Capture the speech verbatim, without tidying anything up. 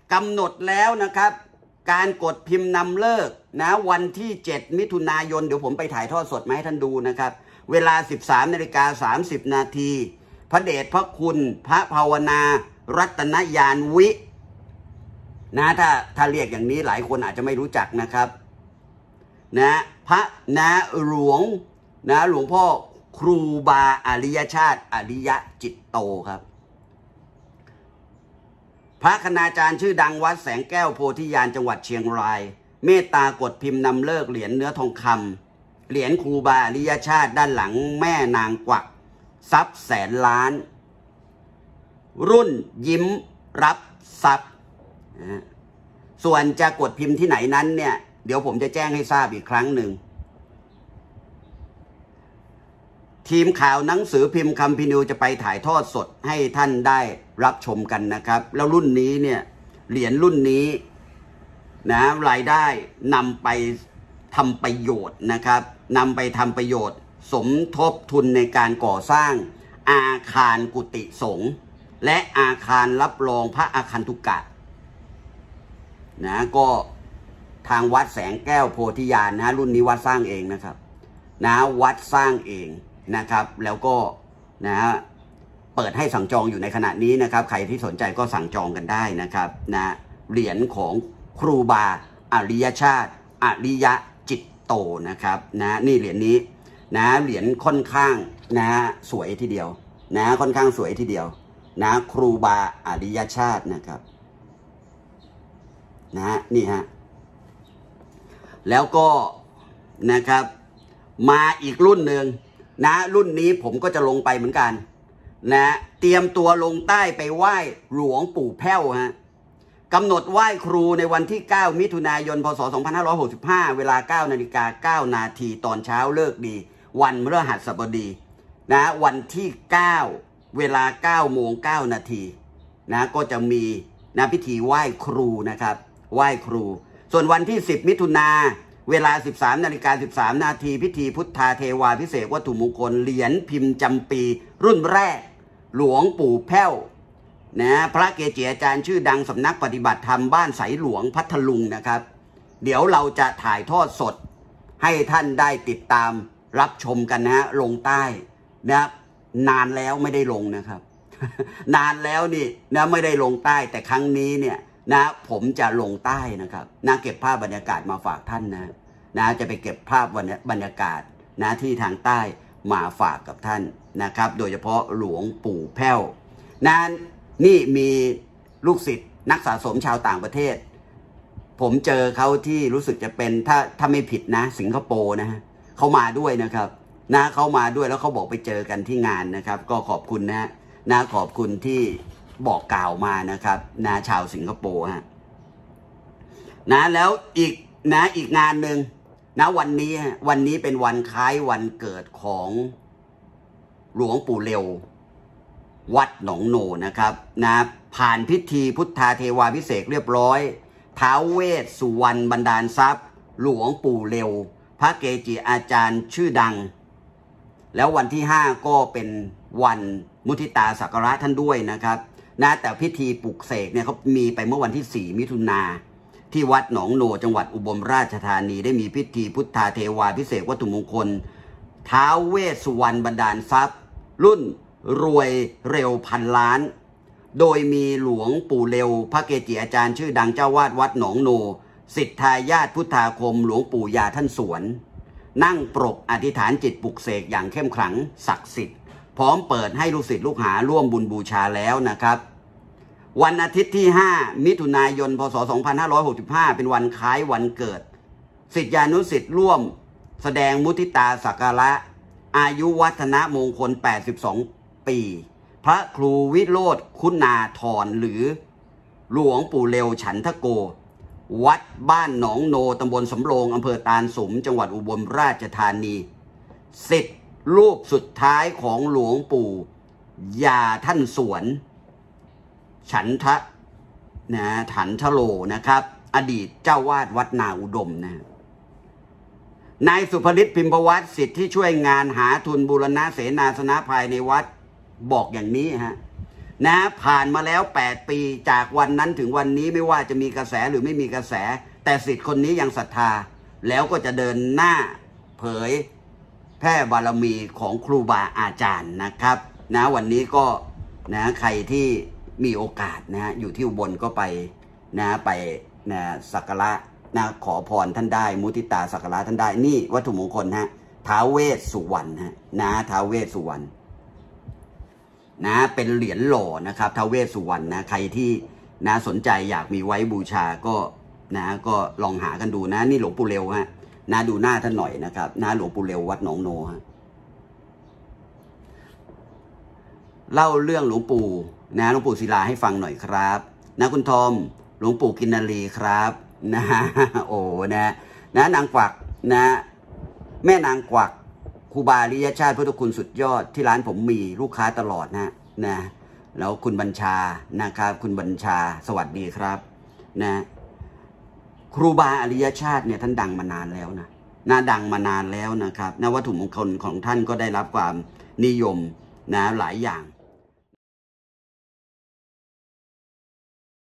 กำหนดแล้วนะครับการกดพิมพ์นำเลิกนะวันที่เจ็ดมิถุนายนเดี๋ยวผมไปถ่ายทอดสดมาให้ท่านดูนะครับเวลา สิบสามนาฬิกาสามสิบนาทีพระเดชพระคุณพระภาวนารัตนยานวินะถ้าถ้าเรียกอย่างนี้หลายคนอาจจะไม่รู้จักนะครับนะพระนะหลวงนะหลวงพ่อครูบาอริยชาติอริยจิตโตครับพระคณาจารย์ชื่อดังวัดแสงแก้วโพธิญาณจังหวัดเชียงรายเมตตากดพิมพ์นำเลิกเหรียญเนื้อทองคำเหรียญครูบาอริยชาติด้านหลังแม่นางกวักทรัพย์แสนล้านรุ่นยิ้มรับทรัพย์ส่วนจะกดพิมพ์ที่ไหนนั้นเนี่ยเดี๋ยวผมจะแจ้งให้ทราบอีกครั้งหนึ่งทีมข่าวหนังสือพิมพ์คัมภีร์นิวจะไปถ่ายทอดสดให้ท่านได้รับชมกันนะครับแล้วรุ่นนี้เนี่ยเหรียญรุ่นนี้นะรายได้นำไปทำประโยชน์นะครับนำไปทำประโยชน์สมทบทุนในการก่อสร้างอาคารกุฏิสงฆ์และอาคารรับรองพระอาคันตุกะนะก็ทางวัดแสงแก้วโพธิญาณนะรุ่นนี้วัดสร้างเองนะครับนะวัดสร้างเองนะครับแล้วก็นะเปิดให้สั่งจองอยู่ในขณะนี้นะครับใครที่สนใจก็สั่งจองกันได้นะครับนะเหรียญของครูบาอริยชาติอริยจิตโตนะครับนะนี่เหรียญนี้นะเหรียญค่อนข้างนะสวยทีเดียวนะค่อนข้างสวยทีเดียวนะครูบาอริยชาตินะครับนะนี่ฮะแล้วก็นะครับมาอีกรุ่นหนึ่งนะรุ่นนี้ผมก็จะลงไปเหมือนกันนะเตรียมตัวลงใต้ไปไหว้หลวงปู่แพ้วฮะกำหนดไหว้ครูในวันที่เก้ามิถุนายนพศสองพันห้าร้อยหกสิบห้าเวลาเก้านาฬิกาเก้านาทีตอนเช้าเลิกดีวันพฤหัสบดีนะวันที่เก้าเวลาเก้าโมงเก้านาทีนะก็จะมีนะพิธีไหว้ครูนะครับไหว้ครูส่วนวันที่สิบมิถุนาเวลา สิบสามนาฬิกาสิบสามนาทีพิธีพุทธาเทวาพิเศษวัตถุมงคลเหรียญพิมพ์จำปีรุ่นแรกหลวงปู่แพ้วนะพระเกจิอาจารย์ชื่อดังสำนักปฏิบัติธรรมบ้านไสหลวงพัทลุงนะครับเดี๋ยวเราจะถ่ายทอดสดให้ท่านได้ติดตามรับชมกันนะฮะลงใต้นะนานแล้วไม่ได้ลงนะครับ นานแล้วนี่นะไม่ได้ลงใต้แต่ครั้งนี้เนี่ยนะผมจะลงใต้นะครับนะเก็บภาพบรรยากาศมาฝากท่านนะนะจะไปเก็บภาพบรรยากาศนะที่ทางใต้มาฝากกับท่านนะครับโดยเฉพาะหลวงปู่แพ้วนะนี่มีลูกศิษย์นักสะสมชาวต่างประเทศผมเจอเขาที่รู้สึกจะเป็นถ้าถ้าไม่ผิดนะสิงคโปร์นะฮะเขามาด้วยนะครับนะเขามาด้วยแล้วเขาบอกไปเจอกันที่งานนะครับก็ขอบคุณนะนะขอบคุณที่บอกกล่าวมานะครับนะชาวสิงคโปร์ฮะนะแล้วอีกนะอีกงานหนึ่งนะวันนี้วันนี้เป็นวันคล้ายวันเกิดของหลวงปู่เร็ววัดหนองโนนะครับนะผ่านพิธีพุทธาเทวาพิเศษเรียบร้อยท้าวเวสสุวรรณบันดาลทรัพย์หลวงปู่เร็วพระเกจิอาจารย์ชื่อดังแล้ววันที่ห้าก็เป็นวันมุทิตาสักการะท่านด้วยนะครับนะแต่พิธีปลุกเสกเนี่ยเขามีไปเมื่อวันที่สี่มิถุนาที่วัดหนองโนจังหวัดอุบลราชธานีได้มีพิธีพุทธาเทวาพิเศษวัตถุมงคลท้าวเวสสุวรรณบันดาลทรัพย์รุ่นรวยเร็วพันล้านโดยมีหลวงปู่เร็วพระเกจิอาจารย์ชื่อดังเจ้าวาดวัดหนองโนศิษย์ทายาทพุทธาคมหลวงปู่ยาท่านสวนนั่งปรกอธิษฐานจิตปลุกเสกอย่างเข้มขลังศักดิ์สิทธิ์พร้อมเปิดให้ลูกศิษย์ลูกหาร่วมบุญบูชาแล้วนะครับวันอาทิตย์ที่ห้ามิถุนายนพศสองพันห้าร้อยหกสิบห้าเป็นวันคล้ายวันเกิดศิษยานุศิษย์ร่วมแสดงมุทิตาสักการะอายุวัฒนะมงคลแปดสิบสองปีพระครูวิโรธคุณาธรหรือหลวงปู่เร็วฉันทโกวัดบ้านหนองโนตำบลสำโรงอำเภอตาลสุมจังหวัดอุบลราชธานีศิษย์รูปสุดท้ายของหลวงปู่ยาท่านสวนฉันทะนะฉันทะโลนะครับอดีตเจ้าวาดวัดนาอุดมนะนายสุภฤทธิ์พิมพวัฒน์ศิษย์ที่ช่วยงานหาทุนบูรณะเสนาสนะภายในวัดบอกอย่างนี้ฮะนะผ่านมาแล้วแปดปีจากวันนั้นถึงวันนี้ไม่ว่าจะมีกระแสหรือไม่มีกระแสแต่ศิษย์คนนี้ยังศรัทธาแล้วก็จะเดินหน้าเผยแพร่บารมีของครูบาอาจารย์นะครับนะวันนี้ก็นะใครที่มีโอกาสนะอยู่ที่อุบลก็ไปนะไปนะสักการะนะขอพรท่านได้มุทิตาสักการะท่านได้นี่วัตถุมงคลฮะท้าวเวสสุวรรณฮะนะท้าวเวสสุวรรณนะเป็นเหรียญหล่อนะครับท้าวเวสสุวรรณนะใครที่นะสนใจอยากมีไว้บูชาก็นะก็ลองหากันดูนะนี่หลวงปู่เร็วฮะนะดูหน้าท่านหน่อยนะครับนะหลวงปู่เร็ววัดหนองโนฮะเล่าเรื่องหลวงปู่นะหลวงปู่ศิลาให้ฟังหน่อยครับนะคุณทอมหลวงปู่กินนารีครับนะโอ้นะนะนางกวักนะแม่นางกวักครูบาอริยชาติพุทธคุณสุดยอดที่ร้านผมมีลูกค้าตลอดนะนะแล้วคุณบัญชานะครับคุณบัญชาสวัสดีครับนะครูบาอริยชาติเนี่ยท่านดังมานานแล้วนะนะดังมานานแล้วนะครับนะวัตถุมงคลของท่านก็ได้รับความนิยมนะหลายอย่าง